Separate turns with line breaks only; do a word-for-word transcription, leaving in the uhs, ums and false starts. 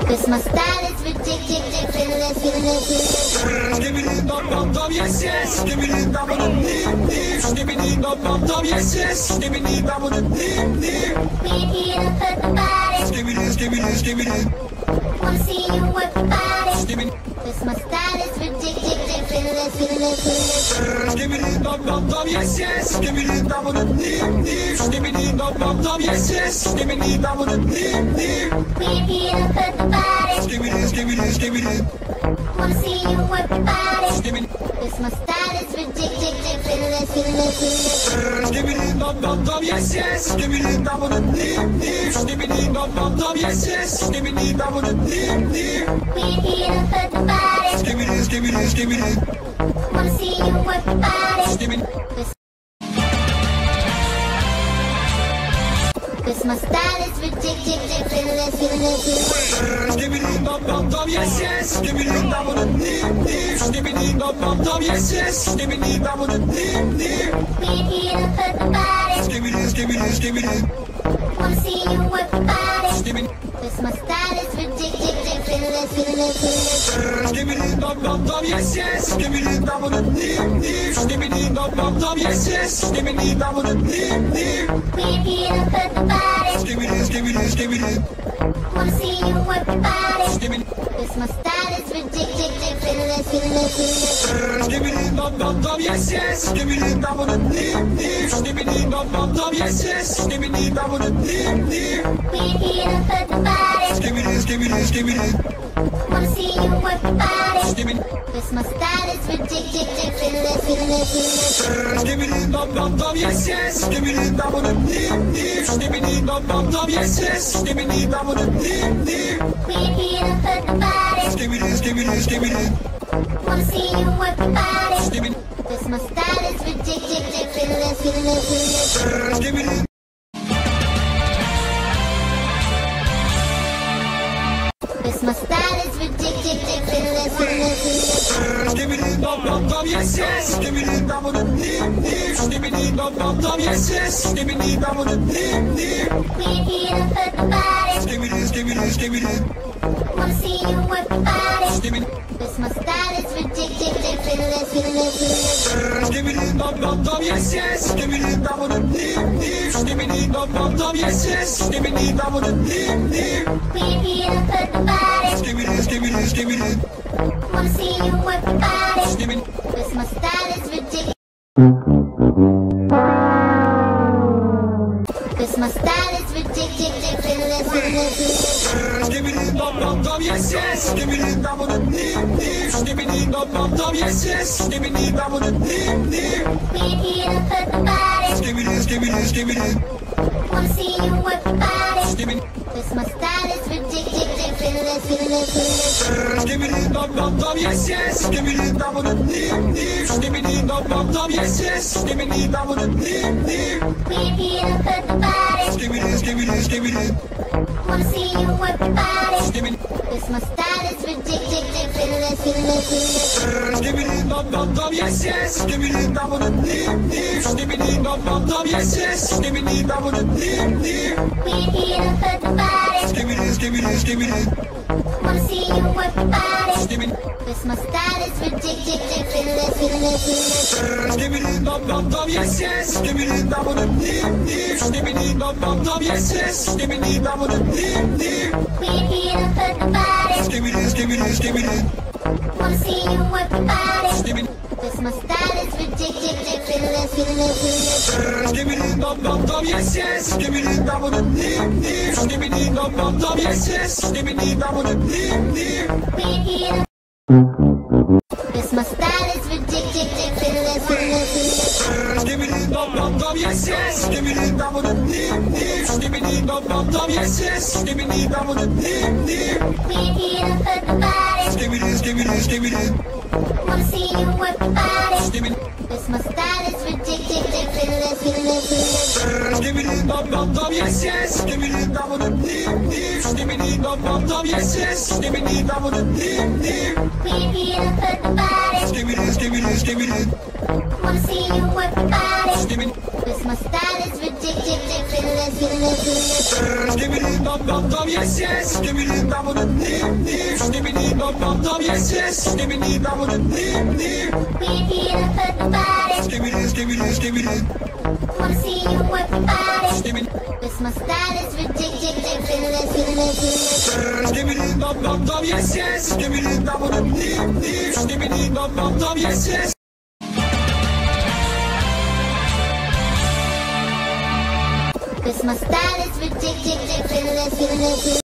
Cause my style is ridiculous, ridiculous.
Skibidi dum dum dum, yes yes. Skibidi dum dum dum dum. Skibidi dum dum dum, yes yes. Skibidi dum dum dum dum.
We ain't here to hurt nobody.
Skibidi skibidi skibidi.
Wanna see you work your body.
Skibidi.
Cause my style is ridiculous, ridiculous, ridiculous.
Skibidi dum dum dum, yes yes. Skibidi dum dum dum dum. Skibidi dum dum dum, yes yes. Skibidi dum dum dum dum.
We ain't here to hurt nobody.
Skibidi skibidi skibidi.
Wanna see you work your body.
Skibidi.
Cause my style is ridiculous, ridiculous, ridiculous.
Skibidi dum dum dum, yes yes. Skibidi dum dum dum dum. Skibidi dum dum dum, yes yes. Skibidi dum dum dum dum.
We ain't here to hurt nobody.
Skibidi skibidi skibidi.
Wanna see you work your body.
Skibidi.
Cause my style is ridiculous, ridiculous, ridiculous.
Skibidi dum dum dum, yes yes. Skibidi dum dum dum dum. Skibidi dum dum dum, yes yes. Skibidi dum dum dum dum.
We ain't here to hurt nobody.
Skibidi skibidi skibidi.
Wanna see you work your body.
Skibidi.
Cause my style is ridiculous, ridiculous, ridiculous.
Skibidi dum dum dum, yes yes. Skibidi dum dum dum dum. Skibidi dum dum dum, yes yes. Skibidi dum dum dum dum.
We ain't here to hurt nobody.
Skibidi skibidi skibidi.
Wanna see you work your body.
Skibidi.
Cause my style is ridiculous, ridiculous, ridiculous.
Skibidi dum dum dum, yes yes. Skibidi dum dum dum dum. Skibidi dum dum dum, yes yes. Skibidi dum dum dum dum.
We ain't here to hurt nobody.
Skibidi skibidi skibidi.
Wanna see you work your body.
Skibidi.
Cause my style is ridiculous, ridiculous, ridiculous.
Skibidi dum dum dum, yes yes. Skibidi dum dum dum dum. Skibidi dum dum dum, yes yes. Skibidi dum dum dum dum.
We ain't here to hurt nobody.
Skibidi skibidi skibidi.
Wanna see you work your body.
Skibidi.
Cause my style is ridiculous, ridiculous, ridiculous.
Skibidi.
Cause my style is ridiculous, ridiculous, ridiculous.
Skibidi dum dum dum, yes yes. Skibidi dum dum dum dum. Skibidi dum dum dum, yes yes. Skibidi dum dum dum dum.
We ain't here to hurt nobody.
Skibidi skibidi skibidi.
Wanna see you work your body.
Skibidi.
Cause my style is ridiculous, ridiculous, ridiculous.
Skibidi dum dum dum, yes yes. Skibidi dum dum dum dum. Skibidi dum dum dum, yes yes. Skibidi dum dum dum dum.
We ain't here to hurt nobody.
Skibidi skibidi skibidi.
Wanna see you work your body.
Skibidi.
Cause my style is ridiculous. Cause my style is ridiculous, ridiculous, ridiculous.
Skibidi dum dum dum, yes yes. Skibidi dum dum dum dum. Skibidi dum dum dum, yes yes. Skibidi dum dum dum dum.
We ain't here to hurt nobody.
Skibidi skibidi skibidi.
Wanna see you work your body.
Skibidi.
Cause my style is ridiculous, ridiculous, ridiculous.
Skibidi dum dum dum, yes yes. Skibidi dum dum dum dum. Skibidi dum dum dum, yes yes. Skibidi dum dum dum dum.
We ain't here to hurt nobody.
Skibidi skibidi skibidi.
Wanna see you work your body.
Skibidi.
Cause my style is ridiculous, ridiculous, ridiculous.
Skibidi dum dum dum, yes yes. Skibidi dum dum dum dum. Skibidi dum dum dum, yes yes. Skibidi dum dum dum dum.
We ain't here to hurt nobody.
Skibidi skibidi skibidi.
Wanna see you work your body.
Skibidi.
Cause my style is ridiculous, ridiculous, ridiculous.
Skibidi dum dum dum, yes yes. Skibidi dum dum dum dum. Skibidi dum dum dum, yes yes. Skibidi dum dum dum dum.
We ain't here to hurt nobody.
Skibidi skibidi skibidi.
Wanna see you work your body.
Skibidi.
Cause my style is ridiculous, ridiculous, ridiculous.
Skibidi dum dum dum, yes yes. Skibidi dum dum dum dum. Skibidi dum dum dum, yes yes. Skibidi dum dum dum dum.
We ain't here to. Cause my style is ridiculous, ridiculous, ridiculous.
Skibidi dum dum dum, yes yes. Skibidi dum dum dum dum. Skibidi dum dum dum, yes yes. Skibidi dum dum dum dum.
We ain't here to hurt nobody.
Skibidi skibidi skibidi.
Wanna see you work your body.
Skibidi.
This my style is ridiculous.
Skibidi dum dum dum yes yes. Skibidi dum dum deep deep. Skibidi dum dum dum yes yes. Skibidi dum dum deep deep.
We're here to put the body.
Skibidi skibidi skibidi.
Wanna see you work the body.
Skibidi.
This my style is ridiculous.
Skibidi dum dum dum yes yes. Skibidi dum dum deep deep. Skibidi dum dum dum yes yes. Skibidi dum dum deep deep.
We're here to put the body.
Skibidi skibidi skibidi.
Wanna see you work the body.
Skibidi.
This my style is ridiculous.
Skibidi dum dum dum yes yes. Skibidi dum dum deep deep. Skibidi dum dum dum yes yes.
This my style is ridiculous.